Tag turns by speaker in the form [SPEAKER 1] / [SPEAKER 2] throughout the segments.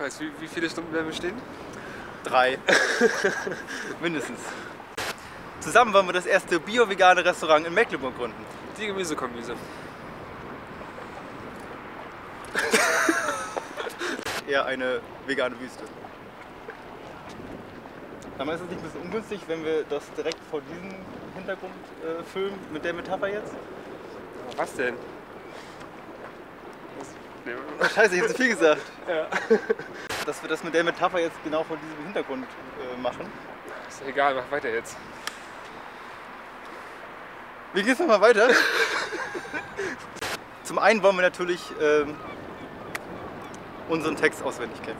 [SPEAKER 1] Heißt, wie viele Stunden werden wir stehen?
[SPEAKER 2] 3. Mindestens. Zusammen wollen wir das erste bio-vegane Restaurant in Mecklenburg gründen.
[SPEAKER 1] Die Gemüsekombüse.
[SPEAKER 2] Eher eine vegane Wüste. Aber ist es nicht ein bisschen ungünstig, wenn wir das direkt vor diesem Hintergrund filmen, mit der Metapher jetzt?
[SPEAKER 1] Was denn?
[SPEAKER 2] Oh, scheiße, ich hab zu viel gesagt.
[SPEAKER 1] Ja.
[SPEAKER 2] Dass wir das mit der Metapher jetzt genau vor diesem Hintergrund machen.
[SPEAKER 1] Ist egal, mach weiter jetzt.
[SPEAKER 2] Wie geht's nochmal weiter? Zum einen wollen wir natürlich unseren Text auswendig kennen.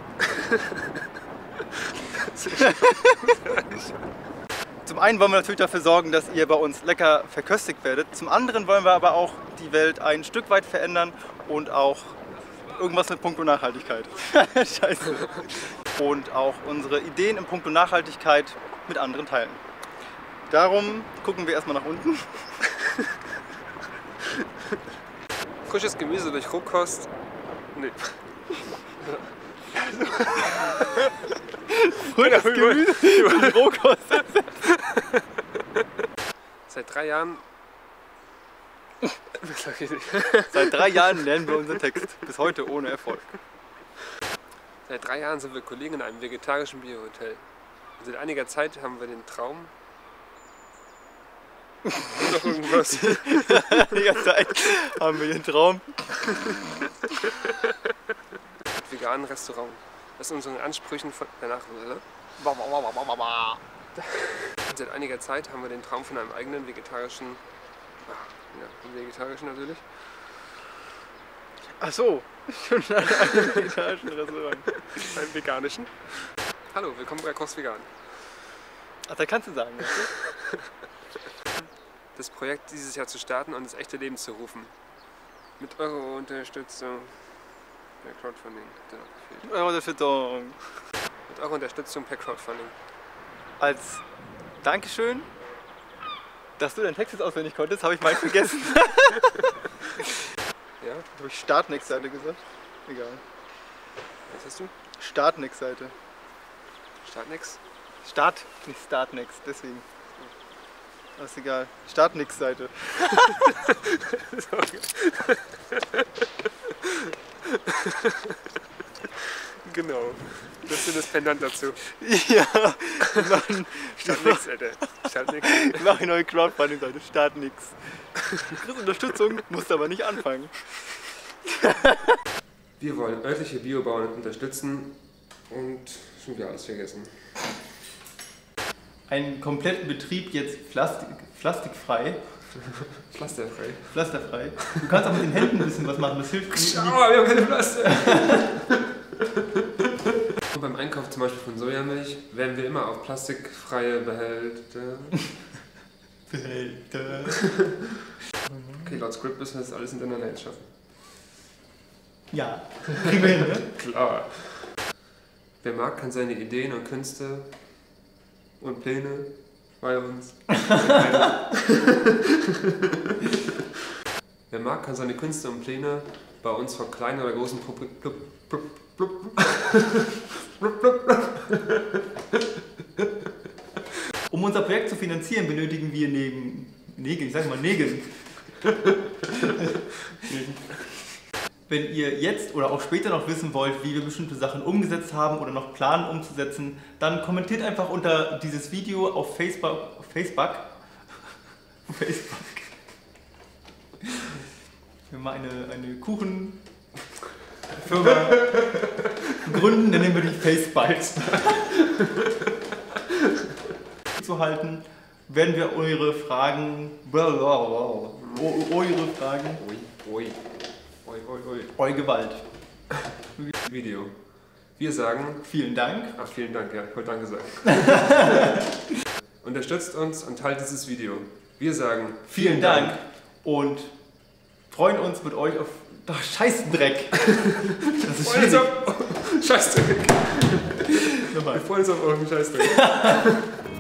[SPEAKER 2] Zum einen wollen wir natürlich dafür sorgen, dass ihr bei uns lecker verköstigt werdet. Zum anderen wollen wir aber auch die Welt ein Stück weit verändern und auch irgendwas mit puncto Nachhaltigkeit. Scheiße. Und auch unsere Ideen in puncto Nachhaltigkeit mit anderen teilen. Darum gucken wir erstmal nach unten.
[SPEAKER 1] Frisches Gemüse durch Rohkost. Nee.
[SPEAKER 2] Frisches Gemüse durch Rohkost.
[SPEAKER 1] Seit 3 Jahren.
[SPEAKER 2] Seit 3 Jahren lernen wir unseren Text. Bis heute ohne Erfolg.
[SPEAKER 1] Seit 3 Jahren sind wir Kollegen in einem vegetarischen Biohotel. Und seit einiger Zeit haben wir den Traum. Noch irgendwas.
[SPEAKER 2] Seit einiger Zeit haben wir den Traum.
[SPEAKER 1] Veganen Restaurant. Das ist unseren Ansprüchen von danach. Seit einiger Zeit haben wir den Traum von einem eigenen vegetarischen. Ja, vegetarischen natürlich.
[SPEAKER 2] Ach so, schon einem vegetarischen Restaurant.
[SPEAKER 1] Einem veganischen. Hallo, willkommen bei Kost Vegan.
[SPEAKER 2] Ach, da kannst du sagen.
[SPEAKER 1] Das Projekt dieses Jahr zu starten und ins echte Leben zu rufen. Mit eurer Unterstützung. Per Crowdfunding.
[SPEAKER 2] Eure Unterstützung.
[SPEAKER 1] Mit eurer Unterstützung per Crowdfunding.
[SPEAKER 2] Als Dankeschön, dass du deinen Text jetzt auswendig konntest, habe ich meinen vergessen.
[SPEAKER 1] Ja?
[SPEAKER 2] Habe ich Startnext-Seite gesagt? Egal.
[SPEAKER 1] Was hast du?
[SPEAKER 2] Startnext-Seite.
[SPEAKER 1] Startnext?
[SPEAKER 2] Start, nicht Startnext, deswegen. Das ist egal. Startnext-Seite.
[SPEAKER 1] Genau. Das ist das Pendant dazu.
[SPEAKER 2] Ja.
[SPEAKER 1] Startnext, Alter. Startnext.
[SPEAKER 2] Mach eine neue Crowdfunding-Seite. Startnext. Du kriegst Unterstützung, musst aber nicht anfangen.
[SPEAKER 1] Wir wollen örtliche Biobauern unterstützen und schon wieder alles vergessen.
[SPEAKER 2] Einen kompletten Betrieb jetzt plastikfrei.
[SPEAKER 1] Pflasterfrei.
[SPEAKER 2] Pflasterfrei. Du kannst auch mit den Händen ein bisschen was machen, das hilft mir.
[SPEAKER 1] Oh, wir haben keine Pflaster! Und beim Einkauf zum Beispiel von Sojamilch werden wir immer auf plastikfreie Behälter. Okay, laut Script müssen wir das alles hintereinander jetzt schaffen.
[SPEAKER 2] Ja, kriegen wir hin, ne?
[SPEAKER 1] Klar. Wer mag, kann seine Ideen und Künste und Pläne bei uns. Wer mag, kann seine Künste und Pläne bei uns vor kleinen oder großen
[SPEAKER 2] Um unser Projekt zu finanzieren, benötigen wir neben Nägeln, ich sag mal Nägeln. Wenn ihr jetzt oder auch später noch wissen wollt, wie wir bestimmte Sachen umgesetzt haben oder noch planen umzusetzen, dann kommentiert einfach unter dieses Video auf Facebook. Wir mal eine Kuchenfirma gründen, dann nehmen wir die Facebites. Zu halten, werden wir eure Fragen. Oi Gewalt.
[SPEAKER 1] Video. Wir sagen
[SPEAKER 2] Vielen Dank.
[SPEAKER 1] Ach, vielen Dank, ja, ich wollte Danke sagen. Unterstützt uns und teilt dieses Video. Wir sagen
[SPEAKER 2] Vielen Dank und freuen uns mit euch auf Scheißdreck. Das ist schwierig.
[SPEAKER 1] Scheißdreck.
[SPEAKER 2] Wir
[SPEAKER 1] freuen uns auf euren Scheißdreck.